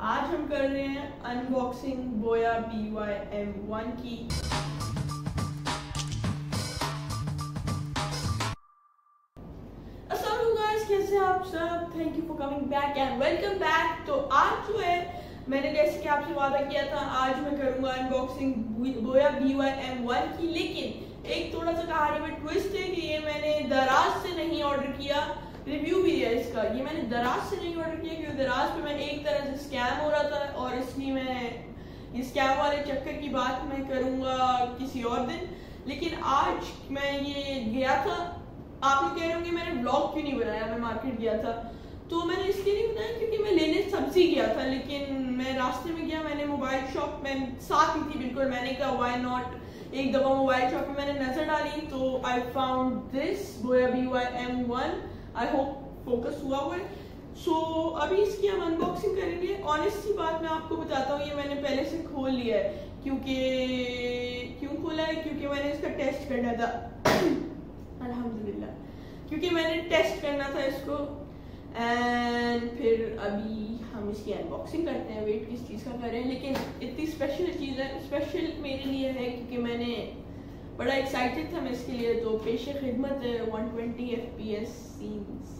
आज हम कर रहे हैं अनबॉक्सिंग बोया BYM1 की। अस्सलाम गाइस, कैसे आप सब? Thank you for coming back and welcome back. तो आज जो है मैंने जैसे कि आपसे वादा किया था, आज मैं करूंगा अनबॉक्सिंग बोया BYM1 की। लेकिन एक थोड़ा सा कहानी में ट्विस्ट है कि ये मैंने दराज से नहीं ऑर्डर किया। रिव्यू भी है इसका, ये मैंने दराज से नहीं ऑर्डर किया क्योंकि दराज पे मैं एक तरह से स्कैम हो रहा था और इसलिए मैं ये स्कैम वाले चक्कर की बात मैं करूंगा किसी और दिन। लेकिन आज मैं ये गया था, आप लोग कह रहे होंगे मैंने ब्लॉग क्यों नहीं बनाया, मैं मार्केट गया था। तो मैंने इसलिए नहीं बताया क्योंकि मैं लेने सब्जी गया था, लेकिन मैं रास्ते में गया, मैंने मोबाइल शॉप में साथ ही थी बिल्कुल, मैंने कहा व्हाई नॉट, एक दफा मोबाइल शॉप में मैंने नजर डाली तो आई फाउंड दिस बोया BYM1। आई होप फोकस हुआ है। सो अभी इसकी हम अनबॉक्सिंग करेंगे। ऑनेस्ट सी बात मैं आपको बताता हूँ, ये मैंने पहले से खोल लिया है क्योंकि क्यों खोला है, क्योंकि मैंने इसका टेस्ट करना था अल्हम्दुलिल्लाह, क्योंकि मैंने टेस्ट करना था इसको। एंड फिर अभी हम इसकी अनबॉक्सिंग करते हैं। वेट किस चीज़ का करें, लेकिन इतनी स्पेशल चीज़ है, स्पेशल मेरे लिए है क्योंकि मैंने बड़ा एक्साइटेड था मैं इसके लिए। तो पेशे खिदमत है 120 FPS सीन्स।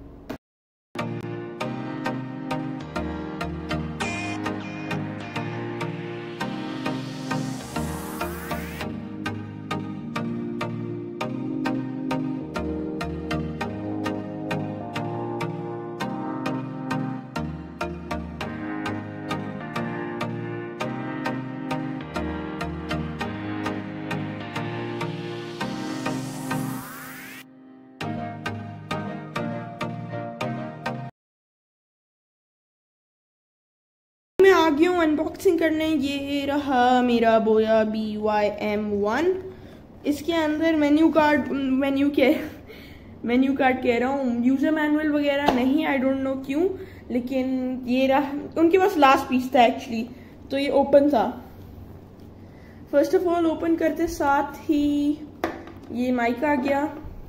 मैं आ गया हूँ अनबॉक्सिंग करने। ये रहा मेरा बोया BYM1। इसके अंदर मेन्यू कार्ड कह रहा हूँ, यूज़र मैनुअल वगैरह नहीं, आई डोंट नो क्यों, लेकिन ये रहा। उनके पास लास्ट पीस था एक्चुअली, तो ये ओपन था। फर्स्ट ऑफ ऑल ओपन करते साथ ही ये माइक आ गया।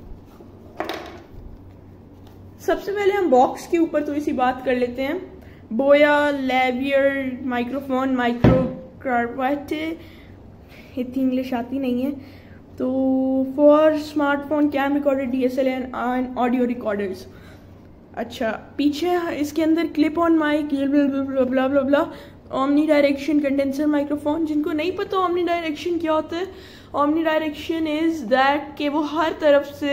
सबसे पहले हम बॉक्स के ऊपर थोड़ी सी बात कर लेते हैं। बोया लेवियर माइक्रोफोन माइक्रोकार्वाटे, इतनी इंग्लिश आती नहीं है। तो for smartphone cam recorder DSL and audio recorders. अच्छा, पीछे इसके अंदर clip on mic blah blah blah, omni direction condenser microphone. जिनको नहीं पता ओमनी डायरेक्शन क्या होता है, ओमनी डायरेक्शन इज दैट कि वो हर तरफ से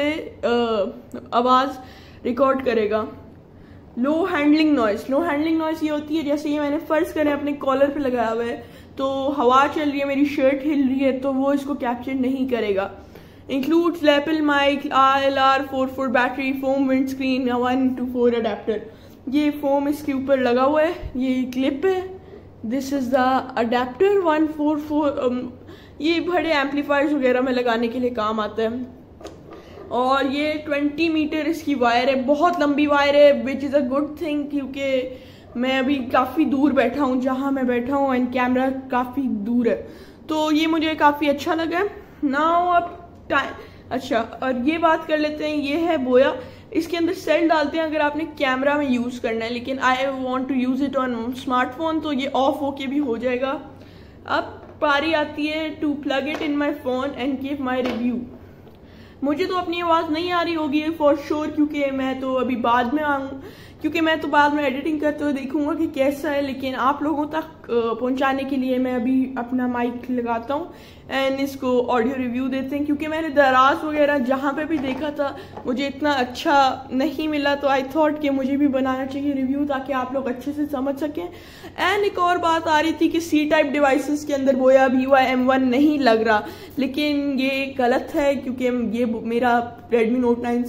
आवाज़ रिकॉर्ड करेगा। लो हैंडलिंग नॉइस ये होती है, जैसे ये मैंने फर्ज करें अपने कॉलर पे लगाया हुआ है, तो हवा चल रही है, मेरी शर्ट हिल रही है, तो वो इसको कैप्चर नहीं करेगा। Includes lapel mic, ILR44 battery, foam wind screen, 1-4 adapter. ये फोम इसके ऊपर लगा हुआ है, ये क्लिप है, दिस इज द अडेप्टर 144। ये बड़े एम्पलीफायर्स वगैरह में लगाने के लिए काम आता है। और ये 20 मीटर इसकी वायर है, बहुत लंबी वायर है, which is a good thing क्योंकि मैं अभी काफ़ी दूर बैठा हूँ, जहाँ मैं बैठा हूँ एंड कैमरा काफ़ी दूर है, तो ये मुझे काफ़ी अच्छा लगा। नाउ अब टाइम, अच्छा, और ये बात कर लेते हैं, ये है बोया। इसके अंदर सेल डालते हैं अगर आपने कैमरा में यूज़ करना है, लेकिन I want to use it on smartphone, तो ये ऑफ होके भी हो जाएगा। अब पारी आती है to plug it in my phone and give my review. मुझे तो अपनी आवाज़ नहीं आ रही होगी फॉर श्योर, क्योंकि मैं तो अभी बाद में आऊँ, क्योंकि मैं तो बाद में एडिटिंग करते हुए देखूंगा कि कैसा है। लेकिन आप लोगों तक पहुंचाने के लिए मैं अभी अपना माइक लगाता हूँ एंड इसको ऑडियो रिव्यू देते हैं। क्योंकि मैंने दराज वगैरह जहाँ पे भी देखा था मुझे इतना अच्छा नहीं मिला, तो आई थॉट कि मुझे भी बनाना चाहिए रिव्यू ताकि आप लोग अच्छे से समझ सकें। एंड एक और बात आ रही थी कि C टाइप डिवाइसेस के अंदर बोया BYM1 नहीं लग रहा, लेकिन ये गलत है क्योंकि ये मेरा Redmi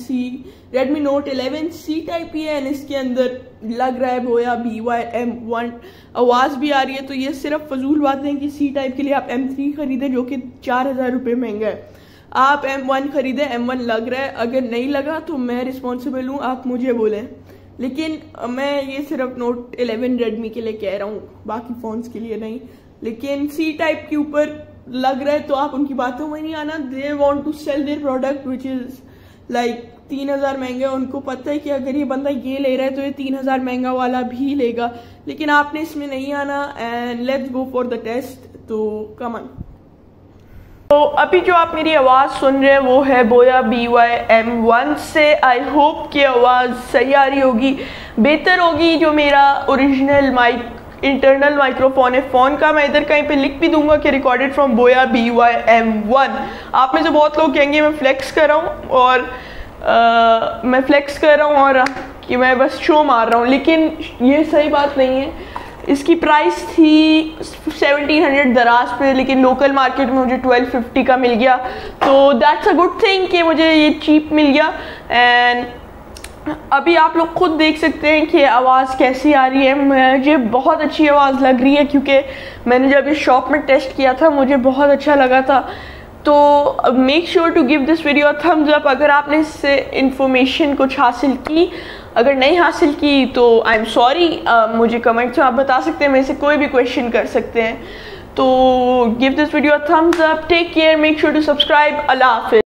Note 11 C टाइप ही है एंड इसके अंदर लग रहा है बोया BYM1, आवाज़ भी आ रही है। तो ये सिर्फ फजूल बात है कि C टाइप के लिए आप M3 खरीदें जो कि 4000 रुपये महंगा है। आप M1 खरीदें, M1 लग रहा है, अगर नहीं लगा तो मैं रिस्पॉन्सिबल हूँ, आप मुझे बोलें। लेकिन मैं ये सिर्फ Note 11 Redmi के लिए कह रहा हूँ, बाकी फ़ोन्स के लिए नहीं। लेकिन C टाइप के ऊपर लग रहा है तो आप उनकी बातों में नहीं आना। They want to sell their product which is like 3000 महंगा, उनको पता है कि अगर ये बंदा ये ले रहा है तो ये 3000 महंगा वाला भी लेगा, लेकिन आपने इसमें नहीं आना and let's go for the test. तो कम ऑन। तो अभी जो आप मेरी आवाज़ सुन रहे हैं वो है बोया BY-M1 से। आई होप कि आवाज़ सही आ रही होगी, बेहतर होगी। जो मेरा ओरिजिनल इंटरनल माइक्रोफोन है फ़ोन का, मैं इधर कहीं पे लिख भी दूंगा कि रिकॉर्डेड फ्रॉम बोया BY-M1। आप में से बहुत लोग कहेंगे मैं फ्लेक्स कर रहा हूँ और मैं फ्लेक्स कर रहा हूँ और कि मैं बस शो मार रहा हूँ, लेकिन ये सही बात नहीं है। इसकी प्राइस थी 1700 दराज पे, लेकिन लोकल मार्केट में मुझे 1250 का मिल गया, तो दैट्स अ गुड थिंग कि मुझे ये चीप मिल गया। एंड अभी आप लोग खुद देख सकते हैं कि आवाज़ कैसी आ रही है। मुझे बहुत अच्छी आवाज़ लग रही है क्योंकि मैंने जब इस शॉप में टेस्ट किया था मुझे बहुत अच्छा लगा था। तो make sure to give this video thumbs up अगर आपने इससे इंफॉर्मेशन कुछ हासिल की। अगर नहीं हासिल की तो आई एम सॉरी, मुझे कमेंट्स में आप बता सकते हैं, मेरे से कोई भी क्वेश्चन कर सकते हैं। तो give this video thumbs up, take care, make sure to subscribe. अल्लाह हाफिज़।